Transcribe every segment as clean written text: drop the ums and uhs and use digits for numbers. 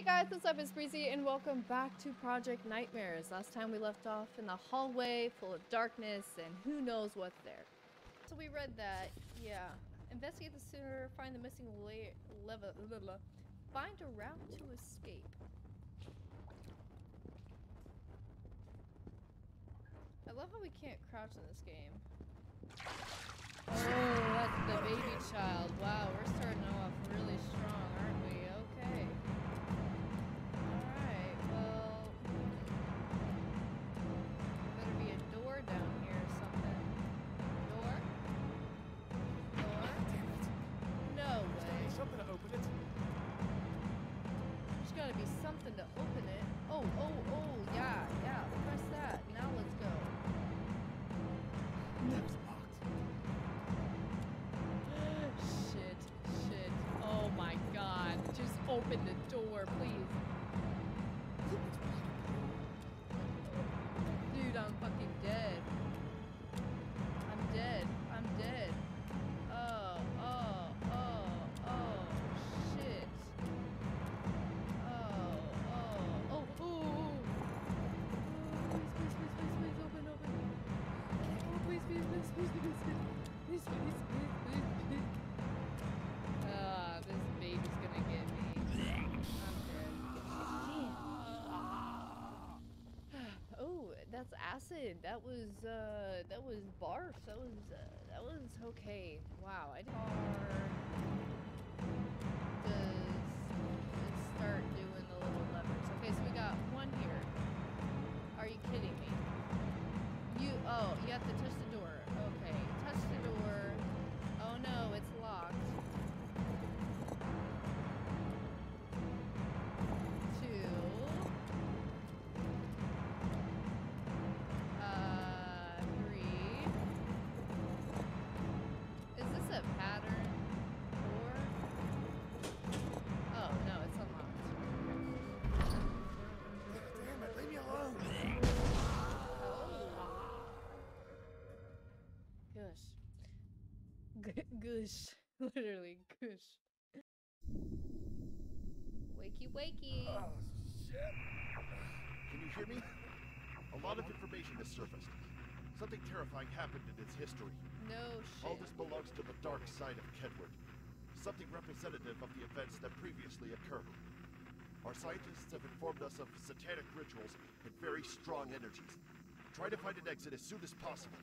Guys, what's up? It's Breezy, and welcome back to Project Nightmares. Last time we left off in the hallway full of darkness and who knows what's there. So we read that, yeah. Investigate the sewer, find the missing lever, find a route to escape. I love how we can't crouch in this game. Oh, that's the baby child. Wow, we're starting off really strong, aren't we? Okay. Alright, well... better be a door down here or something. Door? Door? No way. Something to open it. There's gotta be something to open it. Oh, yeah, press that. Now let's go. It's locked. Shit. Oh my god. Just open the door, please. Dude, I'm fucking dead. I'm dead. Oh, shit. Please, open. Oh, please. This baby's gonna get me. I'm dead. Oh, that's acid. That was barf. That was okay. Wow, I didn't. Does it start doing the little levers? Okay, so we got one here. Are you kidding me? You have to touch the door. Okay, touch the door. Oh no, it's locked. 2. 3. Is this a pattern? 4. Oh no, it's unlocked. Damn it, leave me alone. Gush. Literally, gush. Wakey. Oh, shit. Can you hear me? A lot of information has surfaced. Something terrifying happened in its history. No All shit. this belongs to the dark side of Kedward. Something representative of the events that previously occurred. Our scientists have informed us of satanic rituals and very strong energies. Try to find an exit as soon as possible.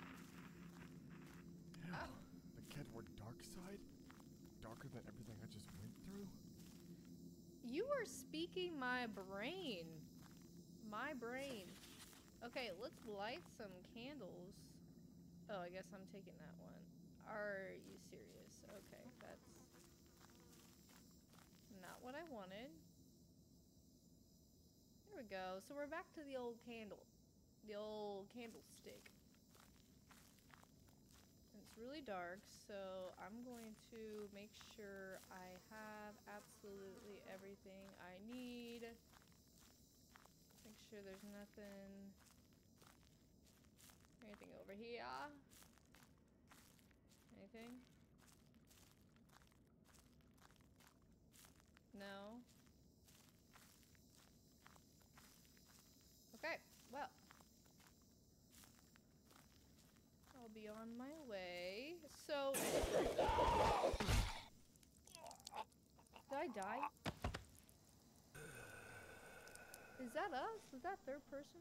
Damn. The Kedward dark side? Darker than everything I just went through? You are speaking my brain. My brain. Okay, let's light some candles. Oh, I guess I'm taking that one. Are you serious? Okay, that's not what I wanted. There we go. So we're back to the old candle. The old candlestick. It's really dark, so I'm going to make sure I have absolutely everything I need. Make sure there's anything over here. Anything? No? Okay, well. I'll be on my way. So... Did I die? Is that us? Is that third person?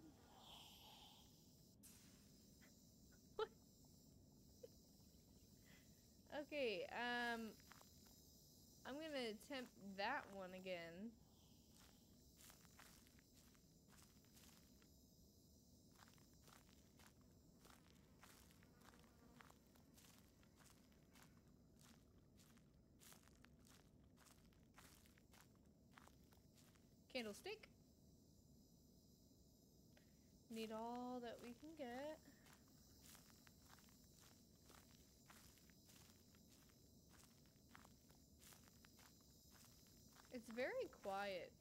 What? Okay, I'm gonna attempt that one again. Candlestick. Need all that we can get. It's very quiet.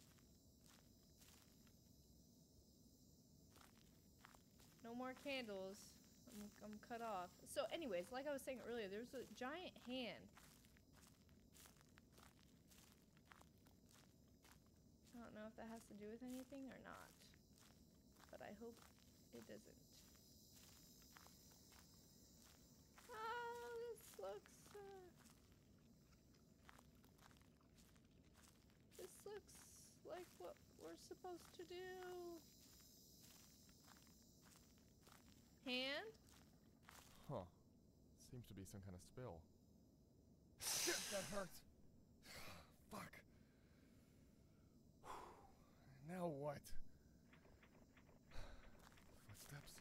No more candles. I'm cut off. So anyways, like I was saying earlier, there's a giant hand. I don't know if that has to do with anything or not. But I hope it doesn't. Oh, this looks like what we're supposed to do. Hand? Huh. Seems to be some kind of spill. Shit, that hurts. Fuck. Now what? Footsteps?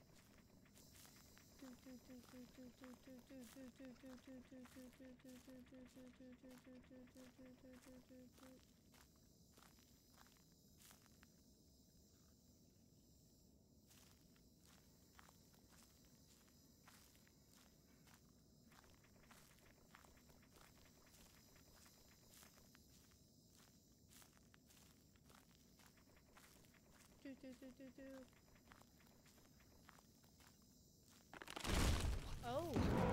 Oh.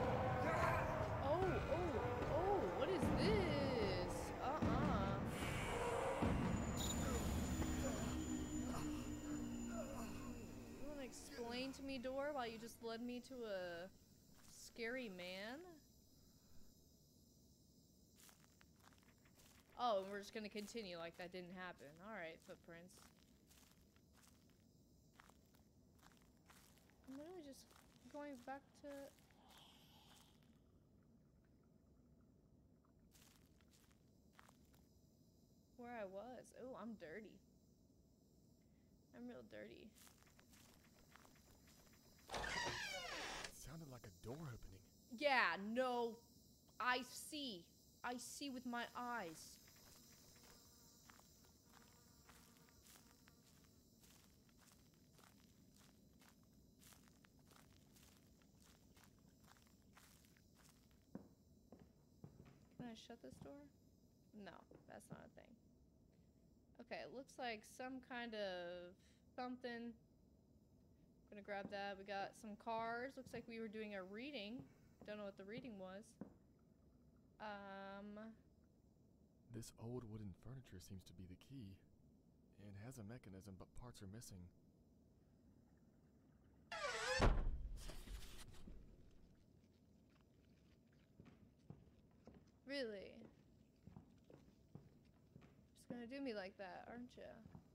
Oh, what is this? You wanna explain to me, door, why you just led me to a scary man? Oh, and we're just gonna continue like that didn't happen. Alright, footprints. I'm literally just going back to... where I was. Oh, I'm dirty. I'm real dirty. It sounded like a door opening. Yeah, no. I see. I see with my eyes. Can I shut this door? No, that's not a thing. Okay, it looks like some kind of something. I'm gonna grab that. We got some cars. Looks like we were doing a reading. Don't know what the reading was. This old wooden furniture seems to be the key. It has a mechanism, but parts are missing. Really? Just gonna do me like that, aren't you?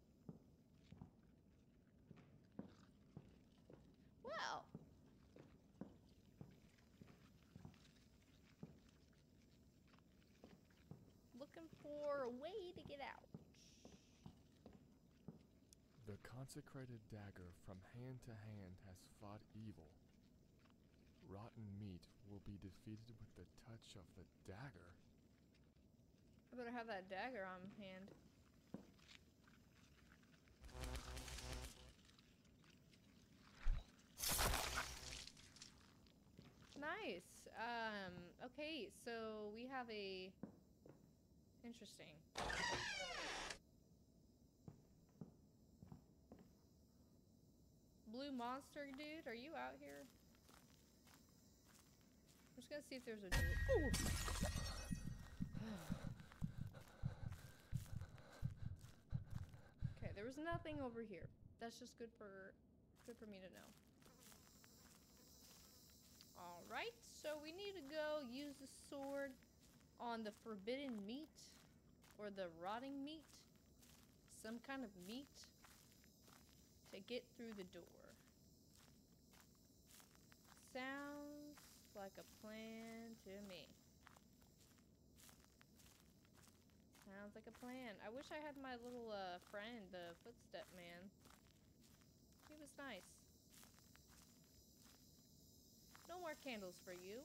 Well. Looking for a way to get out. The consecrated dagger from hand to hand has fought evil. Rotten meat will be defeated with the touch of the dagger. I better have that dagger on hand. Nice. Okay, so we have a... Interesting. Blue monster dude, are you out here? I'm just gonna see if there's a door. Ooh. Okay, there was nothing over here. That's just good for me to know. Alright, so we need to go use the sword on the forbidden meat or the rotting meat. Some kind of meat to get through the door. Sounds like a plan to me. Sounds like a plan. I wish I had my little friend, the footstep man. He was nice. No more candles for you.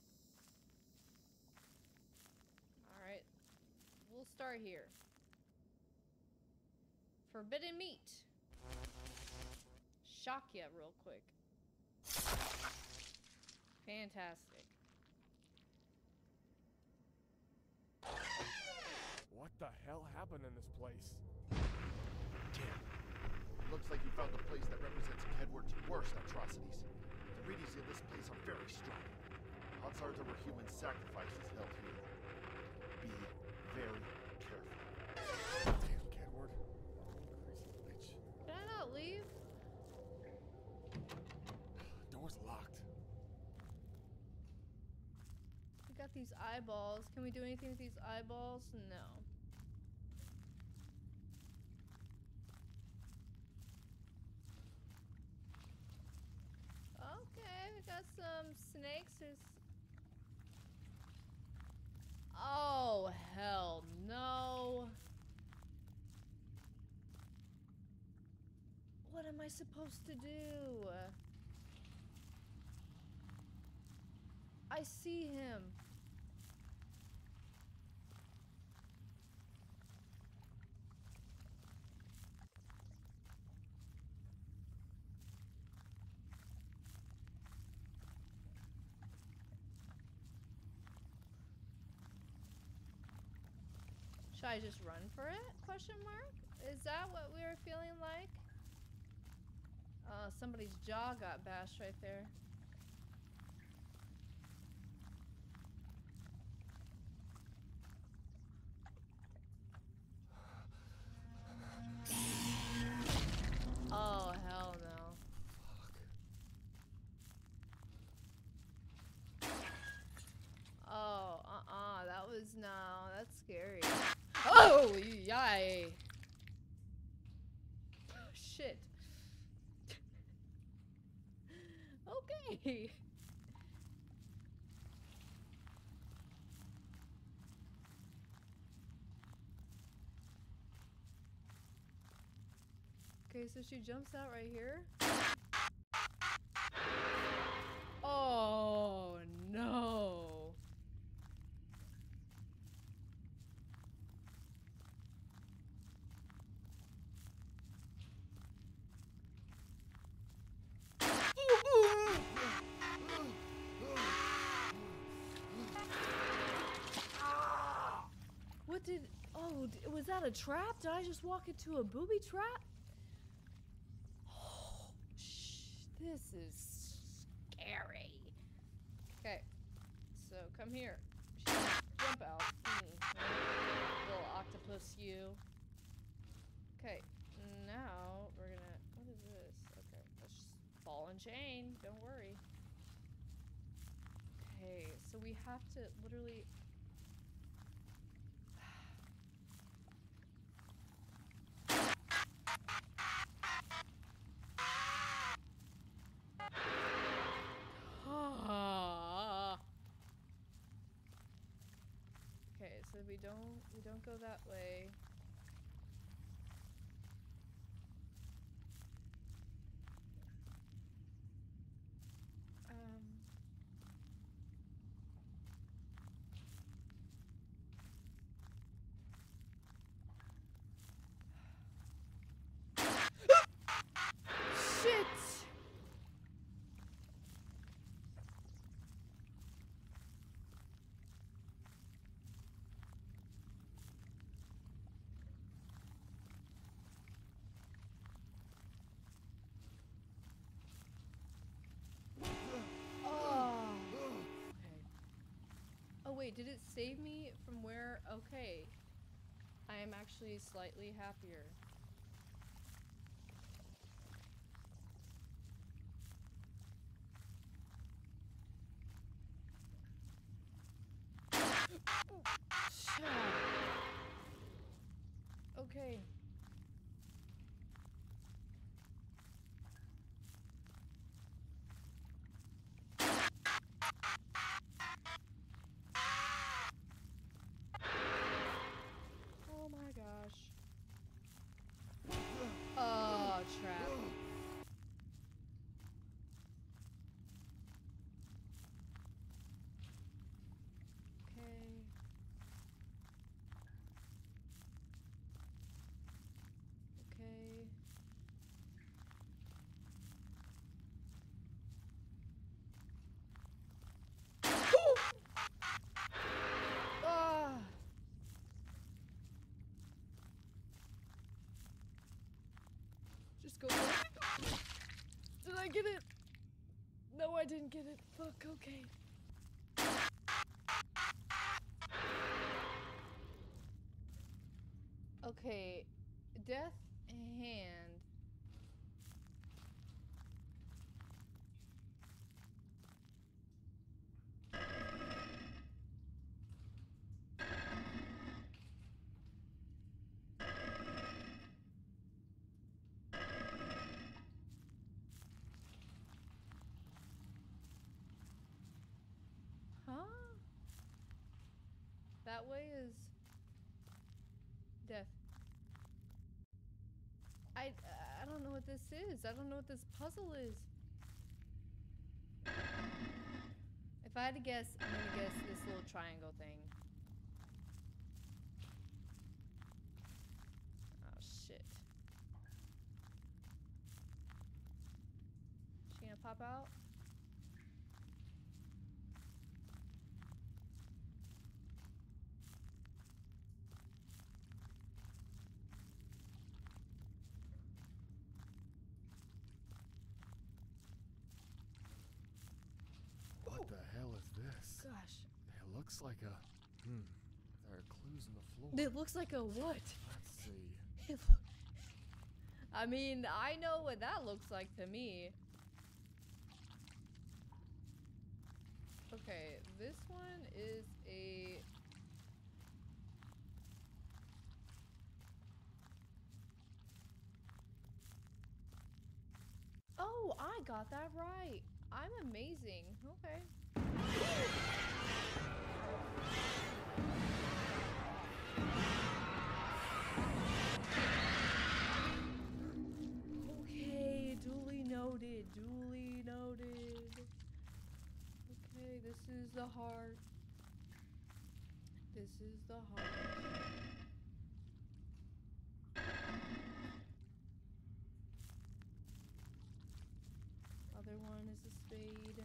Alright. We'll start here. Forbidden meat. Shock ya real quick. Fantastic. What the hell happened in this place? Damn. Looks like you found the place that represents Kedward's worst atrocities. The readings in this place are very strong. Odds are there were human sacrifices held here. Be very careful. Damn, Kedward. got these eyeballs. Can we do anything with these eyeballs? No. Okay, we got some snakes. There's... Oh, hell no. What am I supposed to do? I see him. Should I just run for it? Question mark? Is that what we were feeling like? Somebody's jaw got bashed right there. Oh, hell no. Oh, that was, no, that's scary. Oh, yay. Shit. Okay. Okay, so she jumps out right here. Oh, no. What did... Oh, was that a trap? Did I just walk into a booby trap? Oh, this is scary. Okay, so come here. Jump out. Little octopus you. Okay, now we're gonna... What is this? Okay, let's just ball and chain. Don't worry. Okay, so we have to literally... Okay, so we don't go that way. Shit! Wait, did it save me from where? Okay. I am actually slightly happier. Shut up. Okay. Oh my gosh. Oh, trap. Okay. Okay. Ah. Just go. Did I get it? No, I didn't get it. Fuck, okay. Okay, death hand. I don't know what this is. I don't know what this puzzle is. If I had to guess, I'm gonna guess this little triangle thing. Oh shit. She gonna pop out? What the hell is this? Gosh. It looks like a... There are clues in the floor. It looks like a what? Let's see. I mean, I know what that looks like to me. Okay, this one is a... Oh, I got that right. I'm amazing. Okay. Okay, duly noted. Duly noted. Okay, this is the heart. This is the heart. Other one is a spade.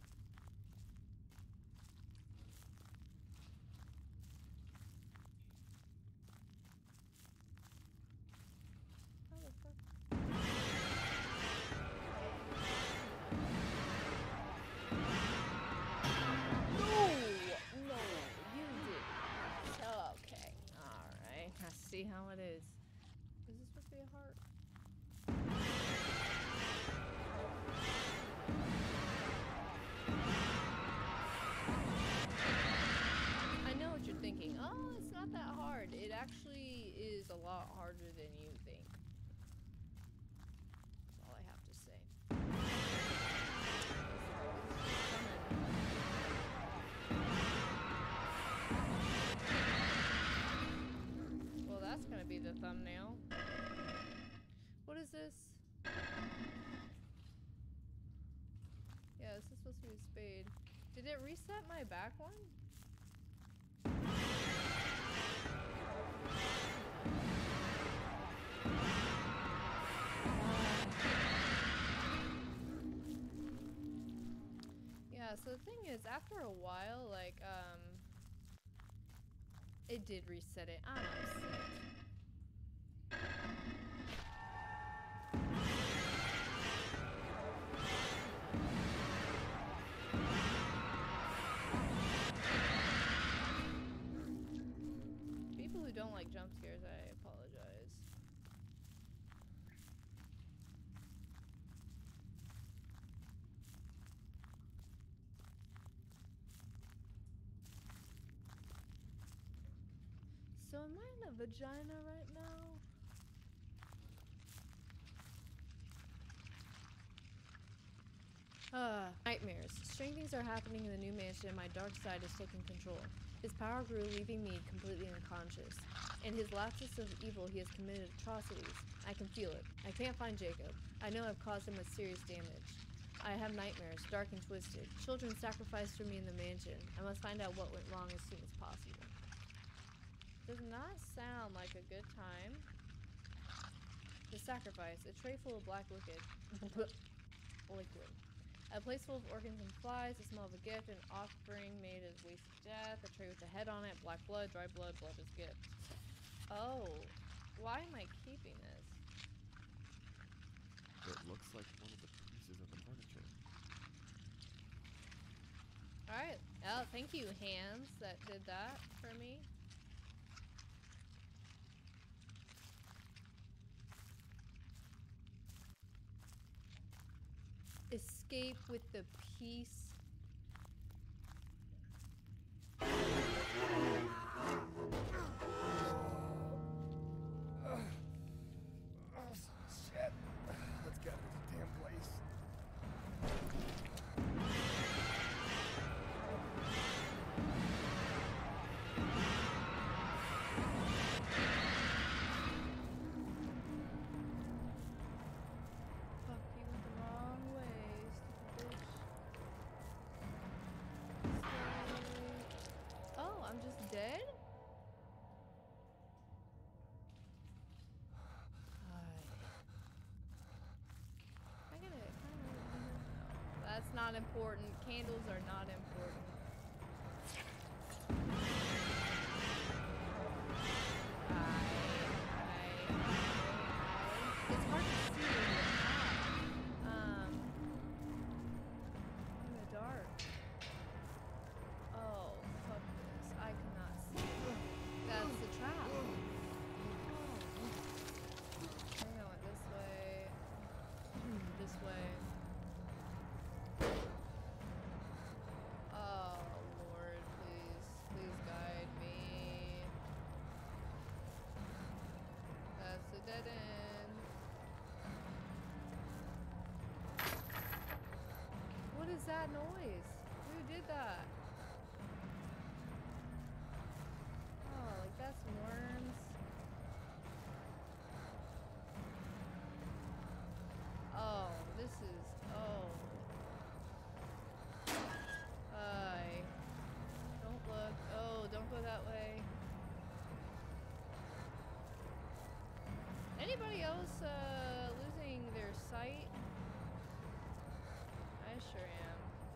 How the fuck? No, you did. Okay, all right. I see how it is. Is this supposed to be a heart? I know what you're thinking. Oh, it's not that hard. It actually is a lot harder than you think. That's all I have to say. Well, that's gonna be the thumbnail. What is this? Yeah, this is supposed to be a spade. Did it reset my back one? Yeah, so the thing is, after a while, like, it did reset it. I'm upset. People who don't like jump scares, I apologize. So am I in a vagina right now? Nightmares. Strange things are happening in the new mansion and my dark side is taking control. His power grew, leaving me completely unconscious. In his lapses of evil, he has committed atrocities. I can feel it. I can't find Jacob. I know I've caused him a serious damage. I have nightmares, dark and twisted. Children sacrificed for me in the mansion. I must find out what went wrong as soon as possible. Does not sound like a good time. The sacrifice. A tray full of black liquid. A place full of organs and flies, the smell of a gift, an offering made as wasted death, a tray with a head on it, black blood, dry blood, blood is gift. Oh, why am I keeping this? It looks like one of the pieces of the furniture. Alright, oh, thank you, hands, that did that for me. Escape with the piece. Shit. Let's get out of this damn place. not important. Candles are not important. It's hard to see in the dark. Oh, fuck this. I cannot see. That's the trap. I think I went this way. This way. Oh, Lord, please. Please guide me. That's a dead end. What is that noise? Who did that? Oh, like that's worms. Oh, this is, oh. Don't look. Oh, don't go that way. Anybody else, losing their sight? I sure am.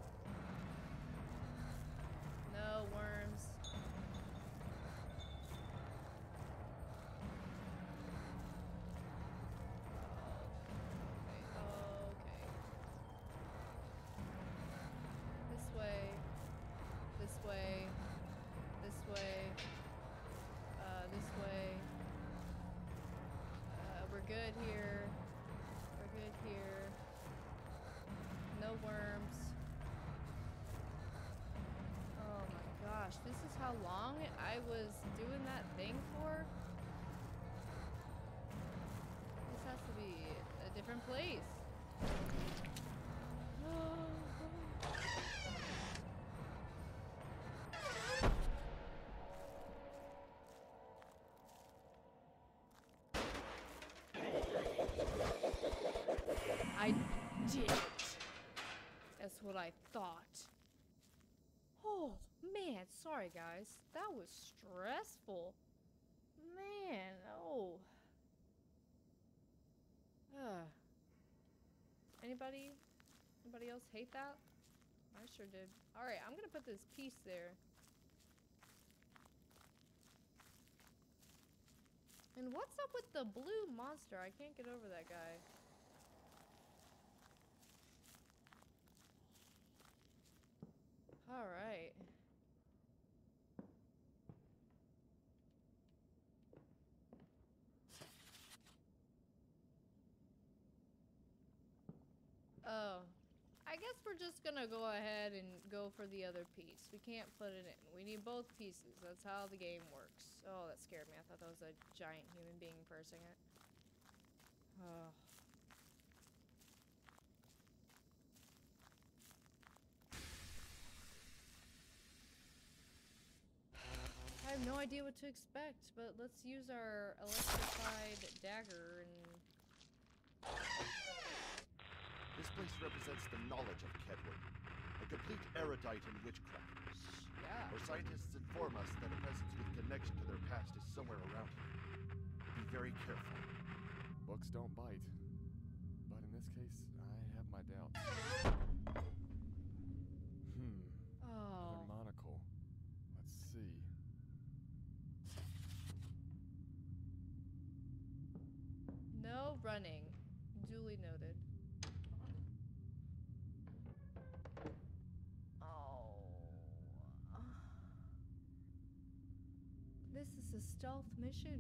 No worms. Okay. This way. This way. This way. This way. We're good here. We're good here. No worms. Oh my gosh, this is how long I was doing that thing for? This has to be a different place. I did it. That's what I thought. Oh, man. Sorry, guys. That was stressful. Man, oh. Anybody else hate that? I sure did. Alright, I'm gonna put this piece there. And what's up with the blue monster? I can't get over that guy. Alright. Oh. I guess we're just gonna go ahead and go for the other piece. We can't put it in. We need both pieces. That's how the game works. Oh, that scared me. I thought that was a giant human being pressing it. Oh. I have no idea what to expect, but let's use our electrified dagger and... This place represents the knowledge of Kedward, a complete erudite in witchcraft. Yeah. Our scientists inform us that a presence with connection to their past is somewhere around here. Be very careful. Books don't bite. But in this case, I have my doubts. Oh. Another monocle. Let's see. No running. Duly noted. Oh. This is a stealth mission.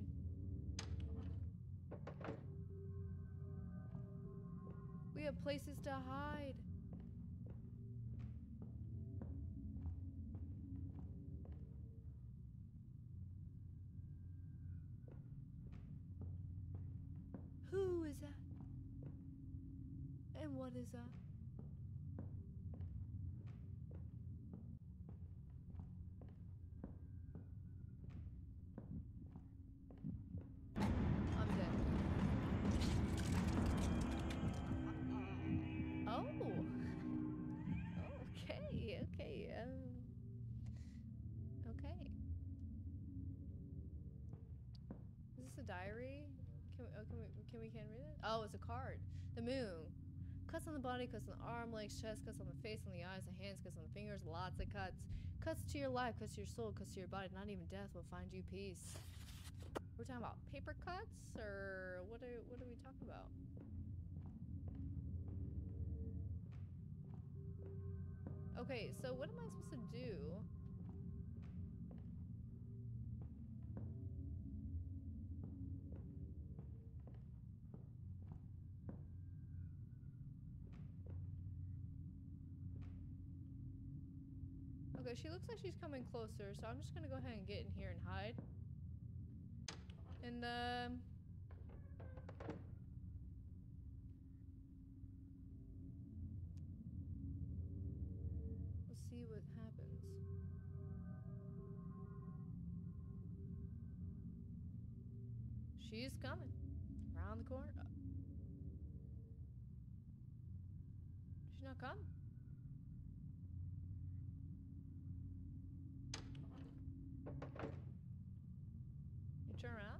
We have places to hide. Who is that? And what is that? I'm dead. Oh. Okay. Okay. Okay. Is this a diary? Can we read it? Oh, it's a card. The moon. Cuts on the body, cuts on the arm, legs, chest, cuts on the face, on the eyes, the hands, cuts on the fingers, lots of cuts. Cuts to your life, cuts to your soul, cuts to your body. Not even death will find you peace. We're talking about paper cuts, or what are we talking about? Okay, so what am I supposed to do? Okay, she looks like she's coming closer, so I'm just gonna go ahead and get in here and hide. And, we'll see what happens. She's coming. Around the corner. She's not coming. You turn around?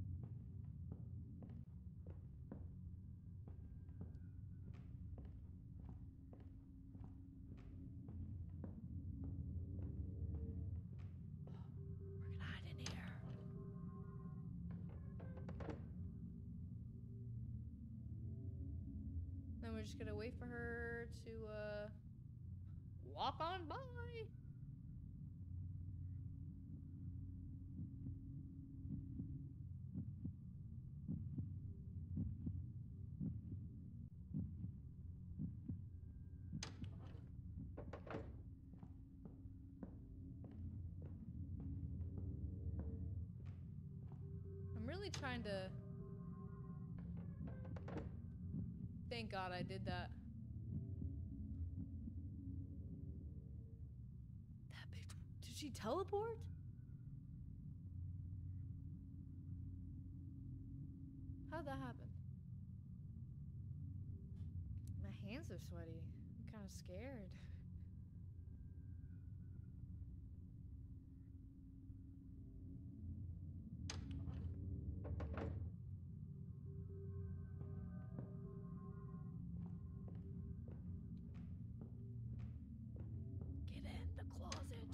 We're gonna hide in here. Then we're just gonna wait for her to, walk on by. I'm really trying to... Thank God I did that. That bitch... Did she teleport? How'd that happen? My hands are sweaty. I'm kind of scared. Get in the closet.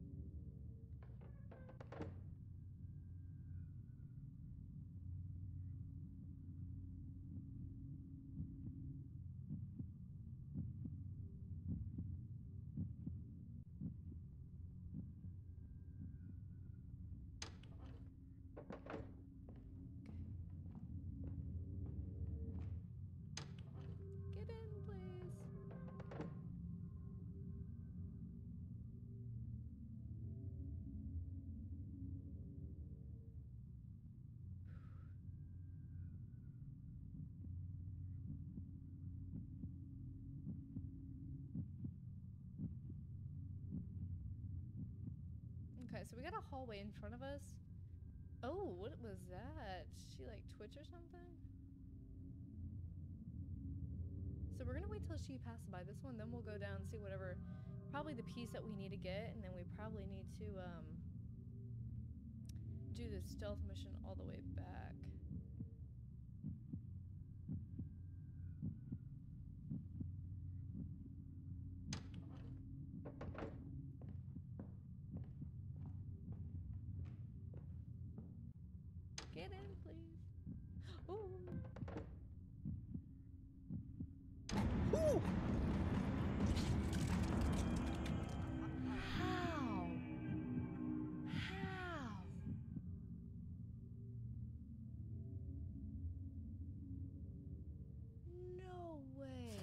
Get in, please. Okay, so we got a hallway in front of us. Oh, what was that? She like twitch or something? So we're gonna wait till she passes by this one, then we'll go down and see whatever, probably the piece that we need to get, and then we probably need to do the stealth mission all the way back. Get in, please. Ooh. Woo! How? How? No way.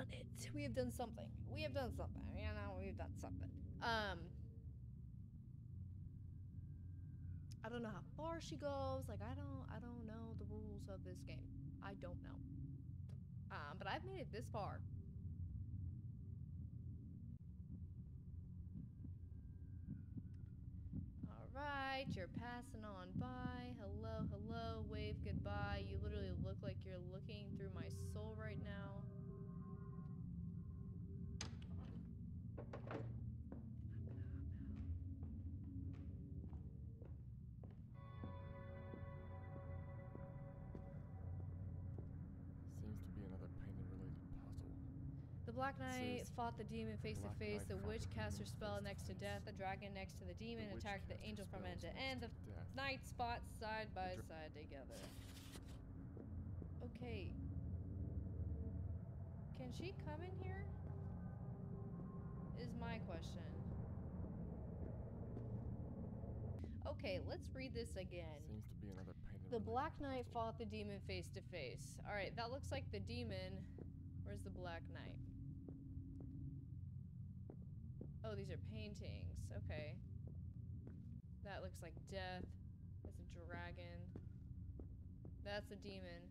done it. We have done something. We have done something. You know, we've done something. I don't know how far she goes. Like, I don't know the rules of this game. I don't know. But I've made it this far. Alright, you're passing on by. Hello, hello, wave goodbye. You literally look like you're looking through my soul right now. Seems to be another painting-related puzzle. The Black Knight says, fought the demon face to Black face. Knight The fought witch the cast her demon spell face to next to face. death. The dragon next to the demon The witch attacked the cast her angel from end spells to next end. to The death. knights fought side by side together. Okay. Can she come in here? Is my question. Okay, let's read this again. Seems to be another painting. The Black Knight fought the demon face to face. Alright, that looks like the demon. Where's the Black Knight? Oh, these are paintings. Okay. That looks like death. That's a dragon. That's a demon.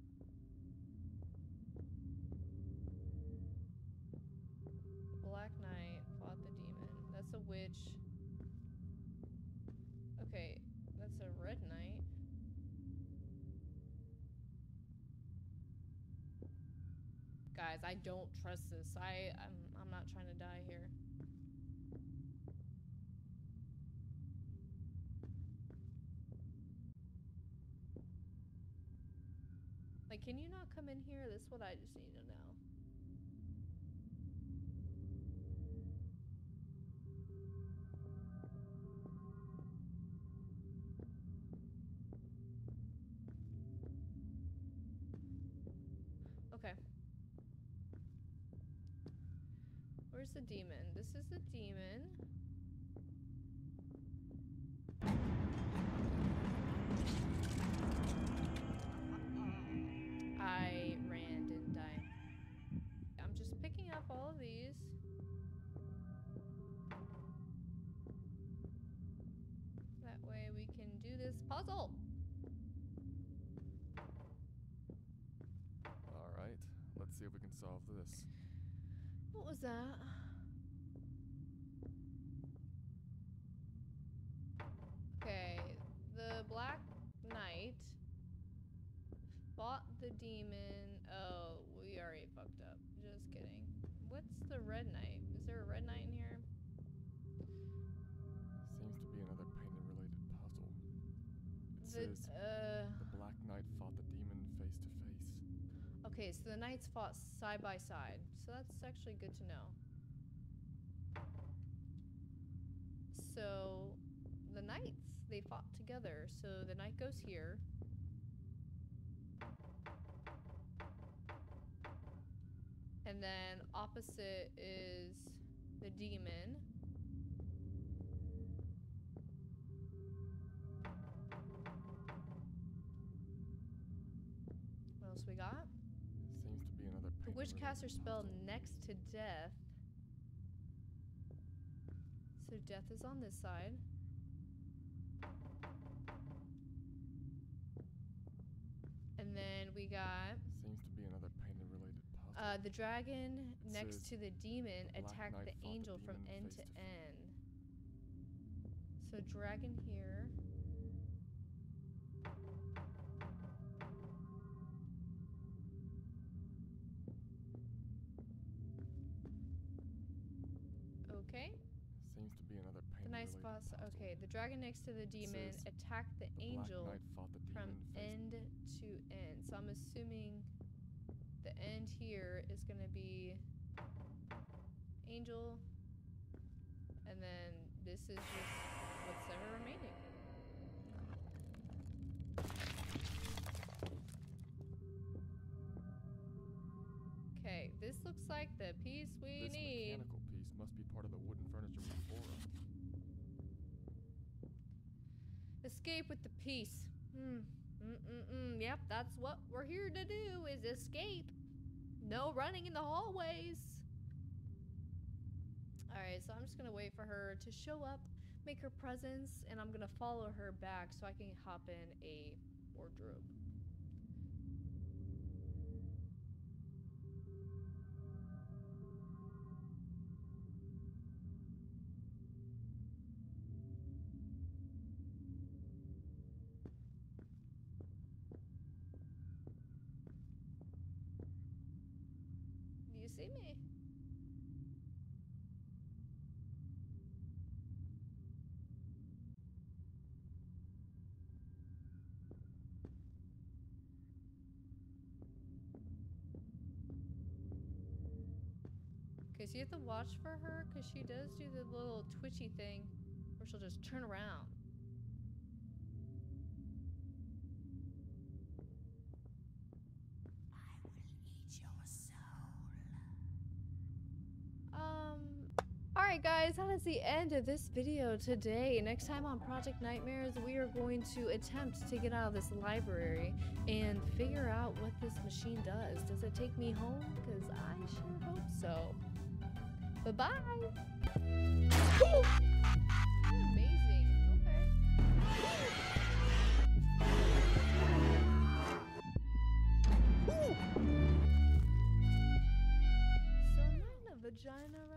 Black Knight fought the demon. That's a witch. Okay, that's a red knight. Guys, I don't trust this. I'm not trying to die here. Like, can you not come in here? That's what I just need to know. Okay. Where's the demon? This is the demon. I ran, didn't I? I'm just picking up all of these. That way we can do this puzzle. Alright, let's see if we can solve this. What was that? Okay, the Black Knight fought the demon. Oh, we already fucked up. Just kidding. What's the Red Knight? Is there a Red Knight in here? Seems to be another painting-related puzzle. It says, the Black Knight fought the demon face to face. Okay, so the knights fought side by side. So that's actually good to know. So the knights, they fought together. So the knight goes here. And then opposite is the demon. What else we got? Seems to be another The witch painting-related casts her spell puzzle. next to death. So death is on this side. And then we got Seems to be another painting-related puzzle. the dragon It next says, to the demon "The Black attacked Knight the fought the angel from demon end face to to face." end. So dragon here. Okay. Seems to be another The nice painting-related boss. puzzle. Okay, the dragon next to the demon says, attacked the The angel Black Knight fought the from demon face end to end. So I'm assuming the end here is going to be angel, and then this is just what's ever remaining. Okay, this looks like the piece we This need. mechanical piece must be part of the wooden furniture before us. Escape with the piece. Yep, that's what we're here to do, is escape. No running in the hallways. Alright, so I'm just gonna wait for her to show up, make her presence, and I'm gonna follow her back so I can hop in a wardrobe. Do you see me? Okay, so you have to watch for her because she does do the little twitchy thing where she'll just turn around. Alright guys, that is the end of this video today. Next time on Project Nightmares, we are going to attempt to get out of this library and figure out what this machine does. Does it take me home? Because I sure hope so. Bye-bye! Amazing. Okay. So not a vagina